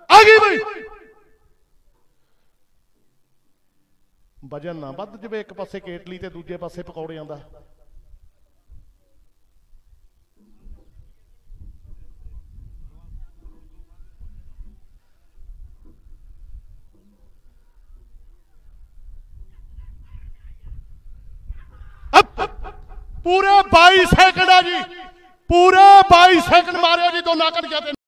आ गई बई वजन ना वध जवे एक पासे केटली ते दूजे पासे पकौड़ियां दा पूरे 22 सेकंड है जी पूरे 22 सेकंड मारे जी दो नाकट गया।